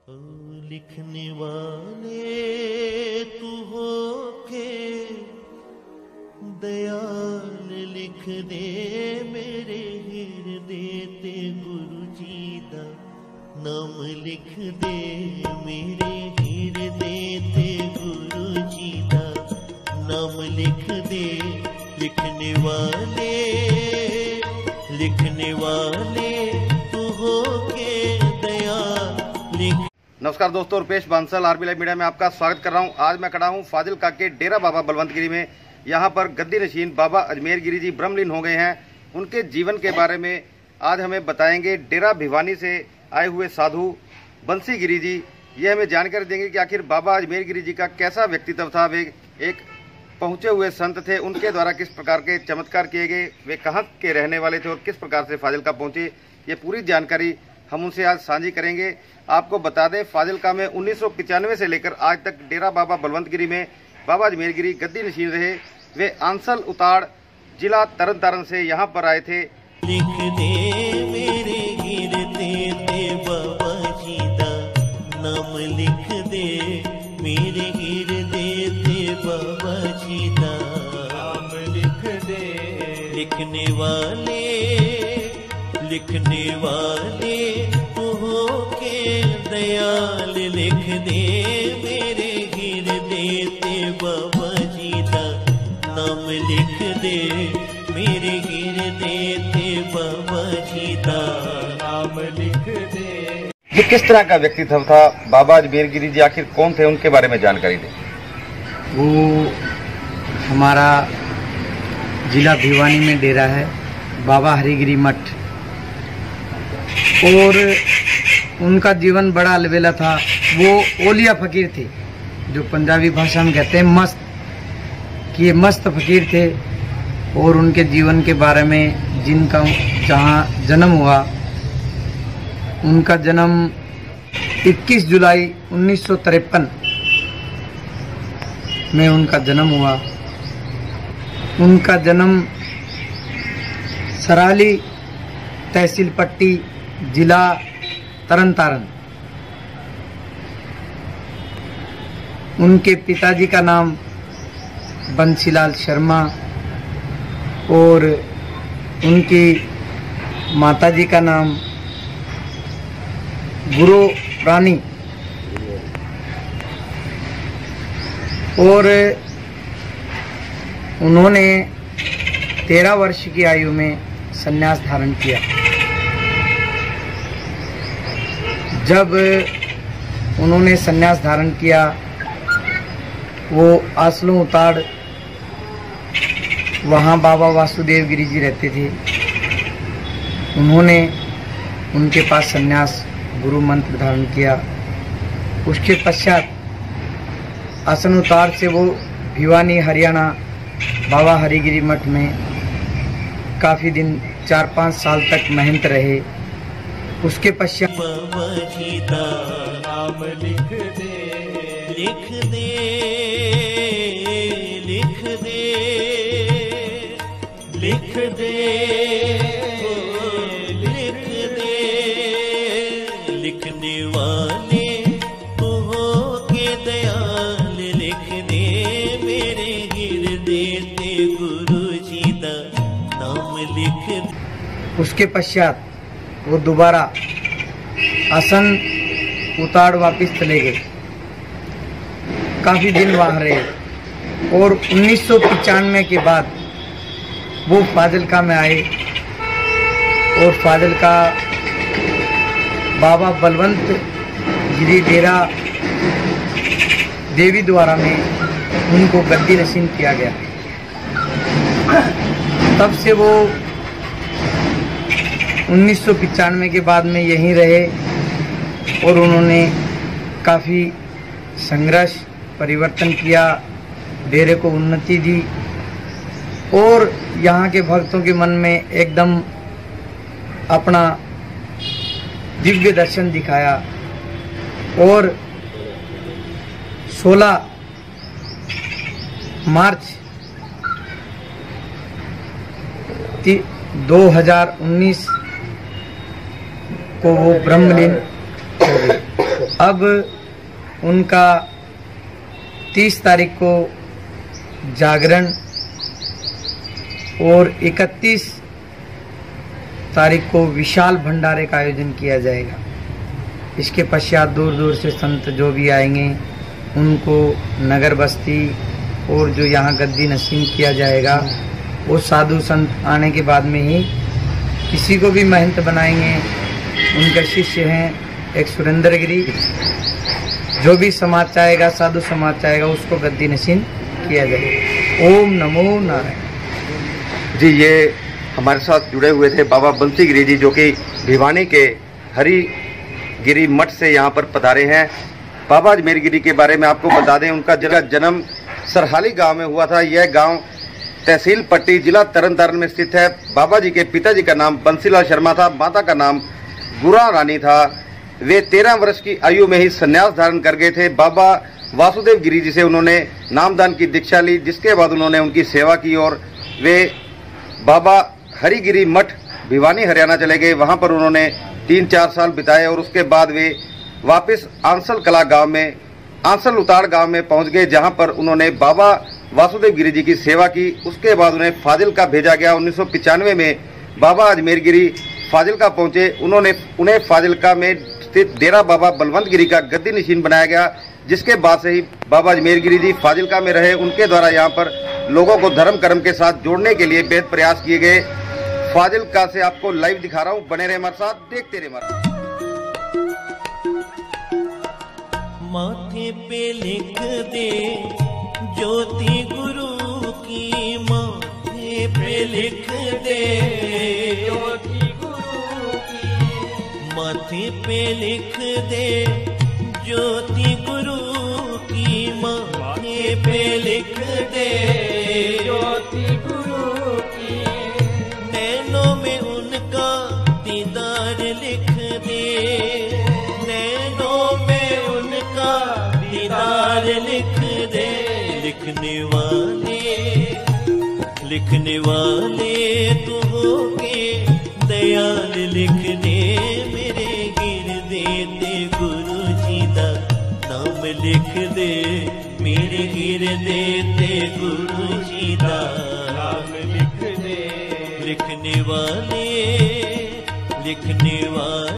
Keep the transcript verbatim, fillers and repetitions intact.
लिखने वाले तू हो के दयाल लिख दे मेरे हृदय ते गुरु जी दा नाम लिख दे मेरे हृदय ते गुरु जी दा नाम लिख दे। लिखने वाले लिखने वाले तू हो के दयाल लिख। नमस्कार दोस्तों, Rupesh Bansal RB live media में आपका स्वागत कर रहा हूं। आज मैं खड़ा हूं फाजिलका के डेरा बाबा बलवंत गिरी में। यहां पर गद्दी नशीन बाबा अजमेर गिरी जी ब्रह्मलीन हो गए हैं। उनके जीवन के बारे में आज हमें बताएंगे डेरा भिवानी से आए हुए साधु बंसी गिरी जी। ये हमें जानकारी देंगे कि आखिर बाबा अजमेर गिरी जी का कैसा व्यक्तित्व था। वे एक पहुंचे हुए संत थे, उनके द्वारा किस प्रकार के चमत्कार किए गए, वे कहाँ के रहने वाले थे और किस प्रकार से फाजिलका पहुंचे, ये पूरी जानकारी हम उनसे आज साझी करेंगे। आपको बता दें, फाजिलका में उन्नीस सौ पचानवे से लेकर आज तक डेरा बाबा बलवंत गिरी में बाबा अजमेर गिरी गद्दी नशीन रहे। वे आंसल उताड़ जिला तरन तारण से यहाँ पर आए थे। लिख दे मेरे गिरते ते बाबा जी दा नाम लिख दे मेरे हृदय ते बाबा जी दा नाम लिख दे। लिखने वाले लिखने वाले तू हो के दयाल लिख दे मेरे हृदय ते बाबा जी दा नाम लिख दे मेरे हृदय ते बाबा जी दा नाम लिख दे। ये किस तरह का व्यक्तित्व था बाबा अजमेर गिरी जी, आखिर कौन थे, उनके बारे में जानकारी दें। वो हमारा जिला भिवानी में डेरा है बाबा हरिगिरी मठ, और उनका जीवन बड़ा अलबेला था। वो ओलिया फकीर थे, जो पंजाबी भाषा में कहते हैं मस्त, कि ये मस्त फकीर थे। और उनके जीवन के बारे में, जिनका जहाँ जन्म हुआ, उनका जन्म इक्कीस जुलाई उन्नीस सौ तिरपन में उनका जन्म हुआ। उनका जन्म सराली तहसील पट्टी जिला तरन तारण। उनके पिताजी का नाम बंसीलाल शर्मा और उनकी माताजी का नाम गुरु रानी। और उन्होंने तेरह वर्ष की आयु में संन्यास धारण किया। जब उन्होंने संन्यास धारण किया, वो आसलों उताड़ वहाँ बाबा वासुदेव गिरी जी रहते थे। उन्होंने उनके पास संन्यास गुरु मंत्र धारण किया। उसके पश्चात आसन उतार से वो भिवानी हरियाणा बाबा हरिगिरी मठ में काफ़ी दिन, चार पाँच साल तक महंत रहे। उसके पश्चात बाबा जी दा नाम लिख दे लिख दे लिख दे लिख दे लिख दे। लिखने वाले तू हो के दयाल लिख दे मेरे हृदय ते गुरु जी दा नाम लिख दे। उसके पश्चात वो दोबारा आसन उताड़ वापिस चले गए। काफ़ी दिन वहाँ रहे और उन्नीस सौ पचानवे के बाद वो फाजिलका में आए और फाजिलका बाबा बलवंत गिरी डेरा देवी द्वारा में उनको गद्दी नशीन किया गया। तब से वो उन्नीस सौ पचानवे के बाद में यहीं रहे और उन्होंने काफ़ी संघर्ष परिवर्तन किया, डेरे को उन्नति दी और यहाँ के भक्तों के मन में एकदम अपना दिव्य दर्शन दिखाया। और सोलह मार्च दो हज़ार उन्नीस को वो ब्रह्मलीन हो गए। अब उनका तीस तारीख को जागरण और इकतीस तारीख को विशाल भंडारे का आयोजन किया जाएगा। इसके पश्चात दूर दूर से संत जो भी आएंगे उनको नगर बस्ती और जो यहाँ गद्दी नसीम किया जाएगा, वो साधु संत आने के बाद में ही किसी को भी महंत बनाएंगे। उनका शिष्य हैं एक सुरेंद्र गिरी, जो भी समाज चाहेगा, साधु समाज चाहेगा, उसको गद्दी नसीम किया जाएगा। ओम नमो नारायण। जी, ये हमारे साथ जुड़े हुए थे बाबा बंसी गिरी जी, जो कि भिवानी के हरि गिरी मठ से यहाँ पर पधारे हैं। बाबा अजमेर गिरी के बारे में आपको बता दें, उनका जन्म सरहाली गांव में हुआ था। यह गांव तहसील पट्टी, जिला तरन तारण में स्थित है। बाबा जी के पिताजी का नाम बंसीलाल शर्मा था, माता का नाम गुरा रानी था। वे तेरह वर्ष की आयु में ही संन्यास धारण कर गए थे। बाबा वासुदेव गिरी जी से उन्होंने नामदान की दीक्षा ली, जिसके बाद उन्होंने उनकी सेवा की और वे बाबा हरिगिरी मठ भिवानी हरियाणा चले गए। वहां पर उन्होंने तीन चार साल बिताए और उसके बाद वे वापस आंसल कला गांव में आंसल उताड़ गांव में पहुंच गए, जहां पर उन्होंने बाबा वासुदेव गिरी जी की सेवा की। उसके बाद उन्हें फाजिल्का भेजा गया। उन्नीस सौ पिचानवे में बाबा अजमेर गिरी फाजिल्का पहुंचे। उन्होंने उन्हें फाजिल्का में स्थित डेरा बाबा बलवंत गिरी का गद्दी नशीन बनाया गया, जिसके बाद से ही बाबा अजमेर गिरी जी फाजिल्का में रहे। उनके द्वारा यहाँ पर लोगों को धर्म कर्म के साथ जोड़ने के लिए बेहद प्रयास किए गए। फाजिल्का से आपको लाइव दिखा रहा हूँ, बने रहे हमारे साथ, देखते रहे हमारे। माथे पे लिख दे ज्योति गुरु की, माथे पे लिख दे ज्योति गुरु की, माथे पे लिख दे ज्योति गुरु की, माथे पे लिख दे ज्योति गुरु की, नैनों में उनका दीदार लिख दे, नैनों में उनका दीदार लिख दे। लिखने वाले लिखने वाले तू होके दयाल, लिख दे मेरे गिर देते गुरु जी दा नाम, लिख दे मेरे गिर देते गुरु जी दा नाम, लिख दे। लिखने वाले लिखने वाले